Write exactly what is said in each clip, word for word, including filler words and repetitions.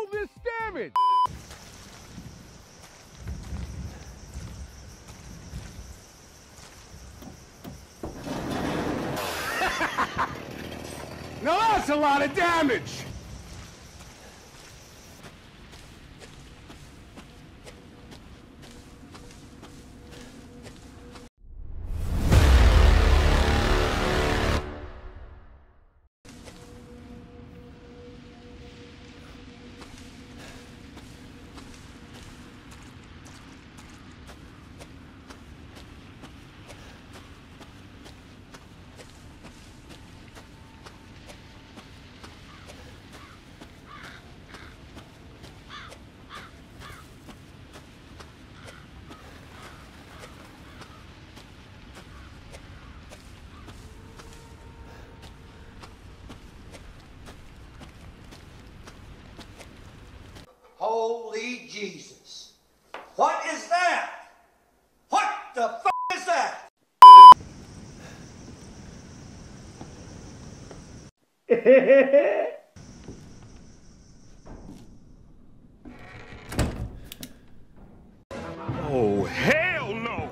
this damage? Now that's a lot of damage! Holy Jesus. What is that? What the f is that? Oh, hell no!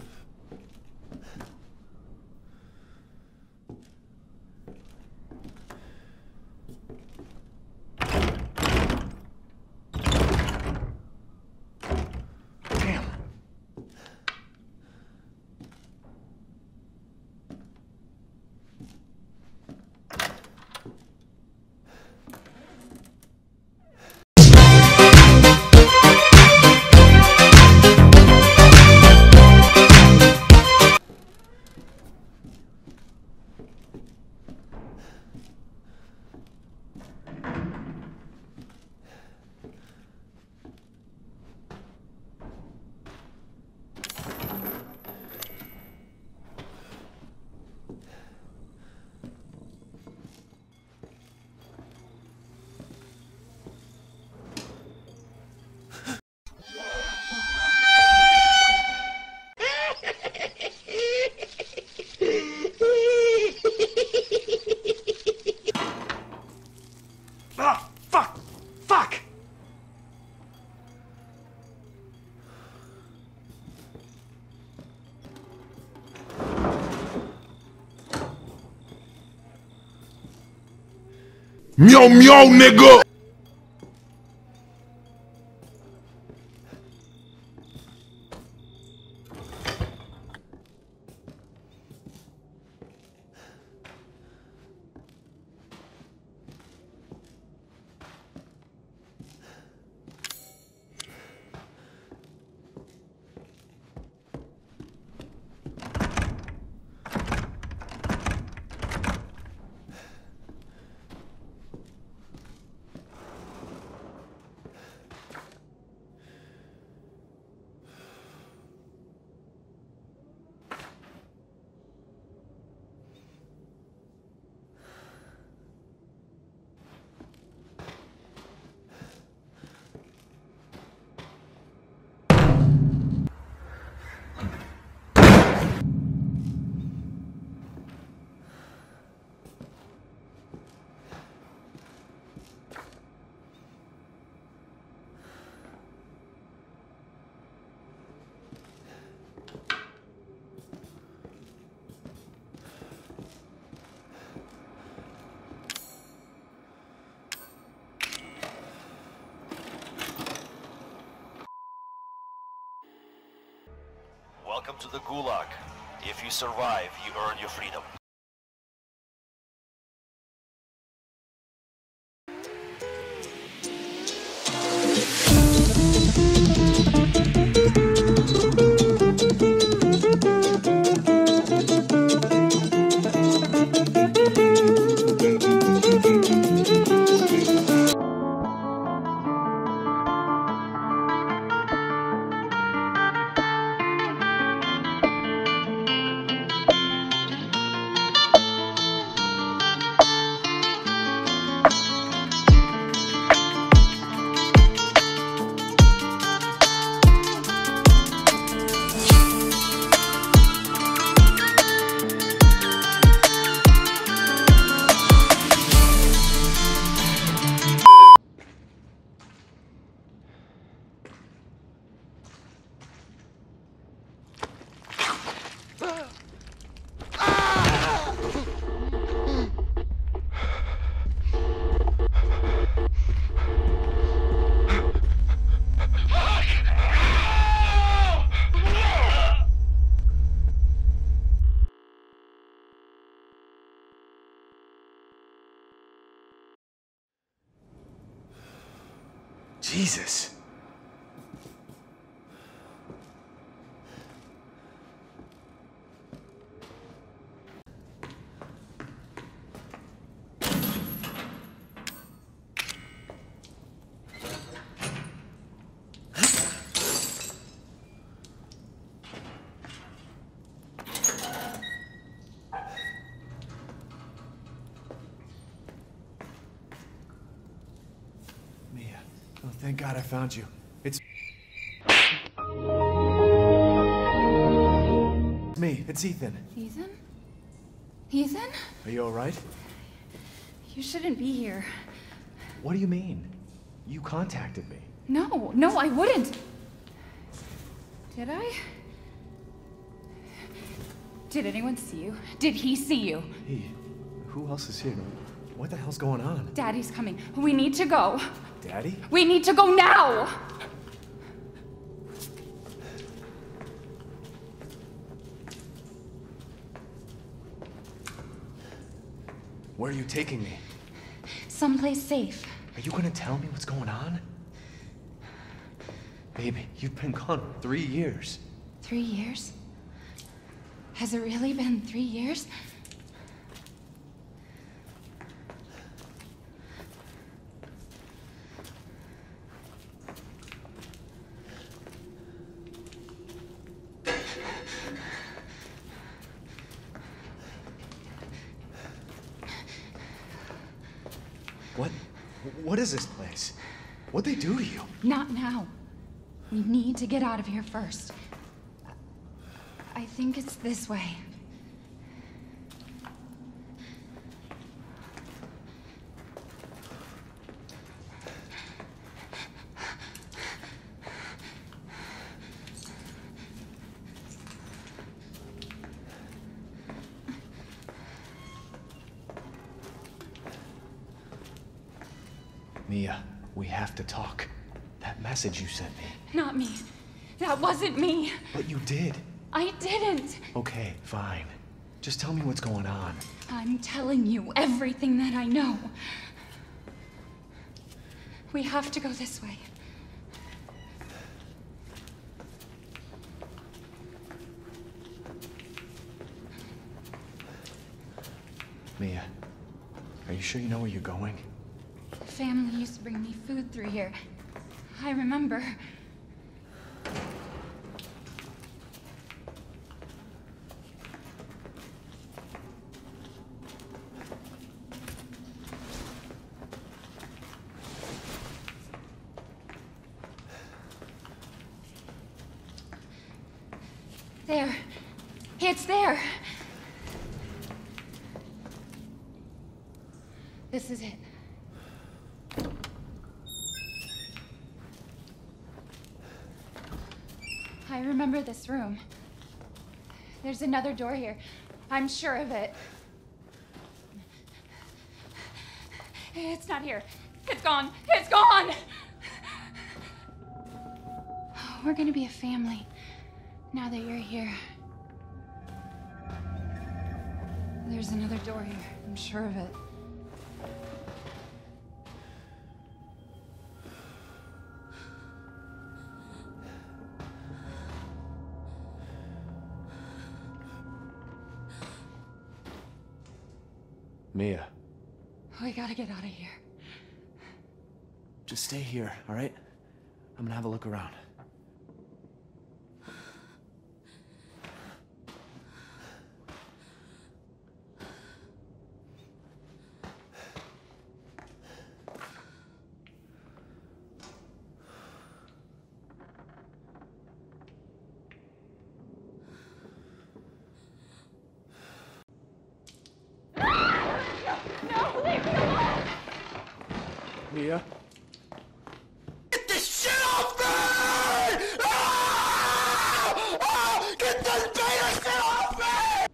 Ah, fuck! Fuck! Meow meow, nigga! Welcome to the Gulag. If you survive, you earn your freedom. Jesus. Oh, thank God I found you. It's me. It's Ethan. Ethan? Ethan? Are you all right? You shouldn't be here. What do you mean? You contacted me. No, no, I wouldn't. Did I? Did anyone see you? Did he see you? He? Who else is here? What the hell's going on? Daddy's coming. We need to go. Daddy? We need to go now! Where are you taking me? Someplace safe. Are you gonna tell me what's going on? Baby, you've been gone for three years. Three years? Has it really been three years? What? What is this place? What'd they do to you? Not now. We need to get out of here first. I think it's this way. Mia, we have to talk. That message you sent me. Not me. That wasn't me. But you did. I didn't. Okay, fine. Just tell me what's going on. I'm telling you everything that I know. We have to go this way. Mia, are you sure you know where you're going? Family used to bring me food through here. I remember. There. It's there. This is it. I remember this room. There's another door here. I'm sure of it. It's not here. It's gone. It's gone! We're gonna be a family now that you're here. There's another door here. I'm sure of it. Mia. We gotta get out of here. Just stay here, all right? I'm gonna have a look around. No, leave me alone! Mia? Get this shit off me! Ah! Ah! Get this beta shit off me!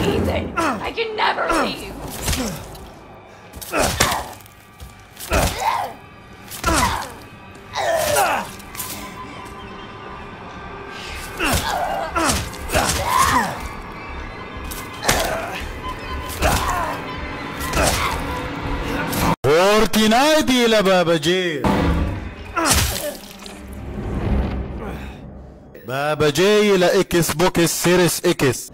Ethan, I can never leave. فورتنايتي لبابا جي بابا جاي لاكس بوكس سيريس اكس.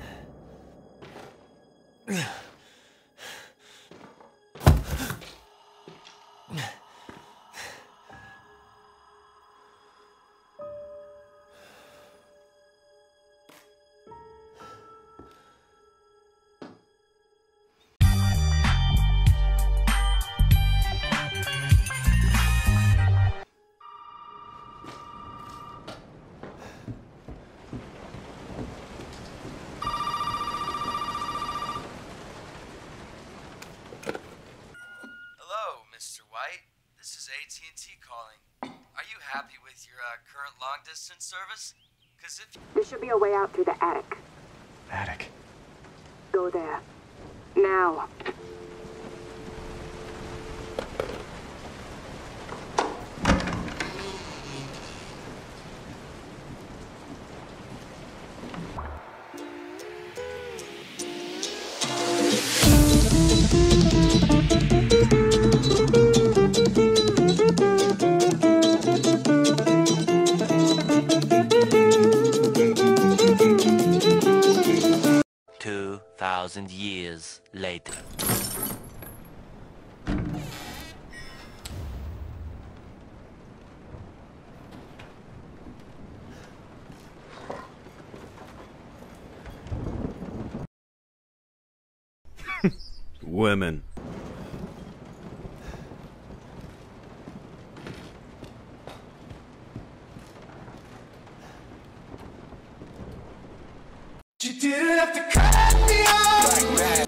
Mister White, this is A T and T calling. Are you happy with your uh, current long-distance service? Because if... There should be a way out through the attic. Attic. Go there. Now. Two thousand years later. Women. You didn't have to cut me off like that.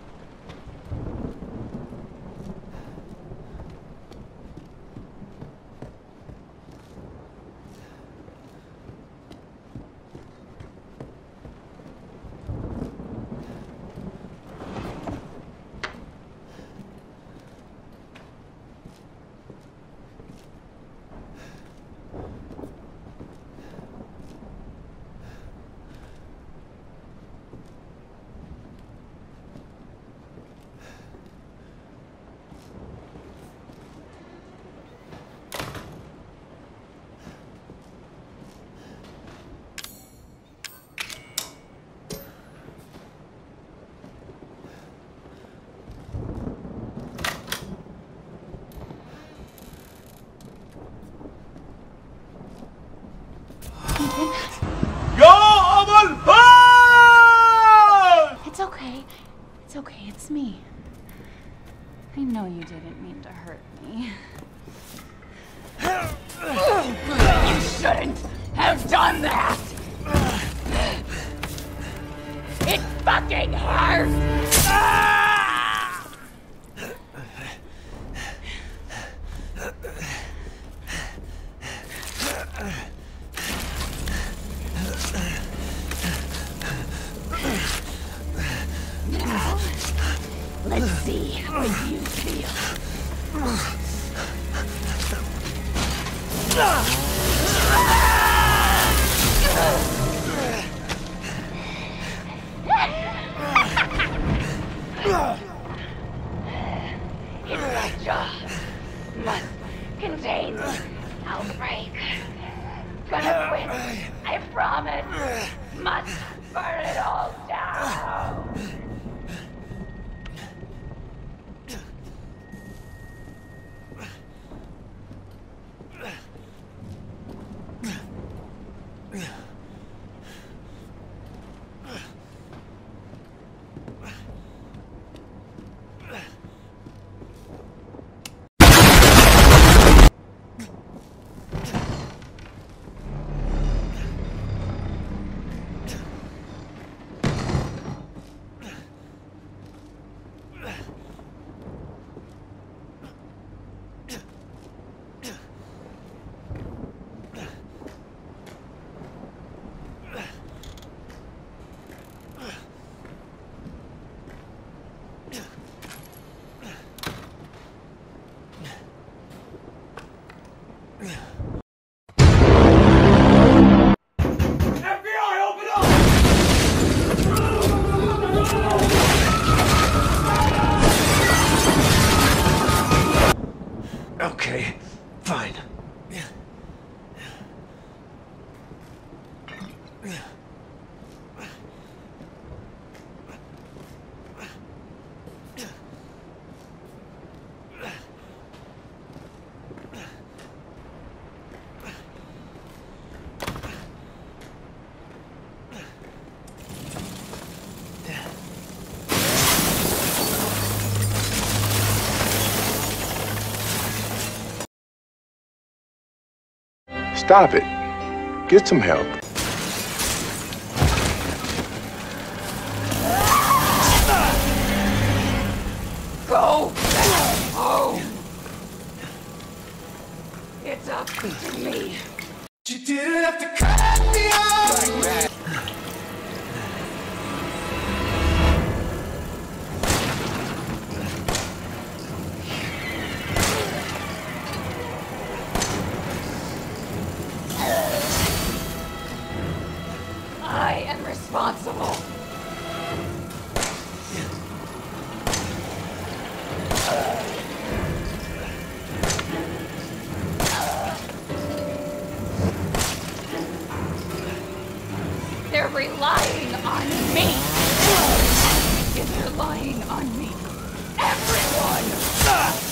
It's okay. It's okay. It's me. I know you didn't mean to hurt me. You shouldn't have done that! It fucking hurts! Now, let's see how you feel. Infectia must contain outbreak. Gonna quit, I promise. Must burn it all down. Stop it. Get some help. Go back home. It's up to me. You didn't have to cut me off. I am responsible. They're relying on me. It's relying on me. Everyone.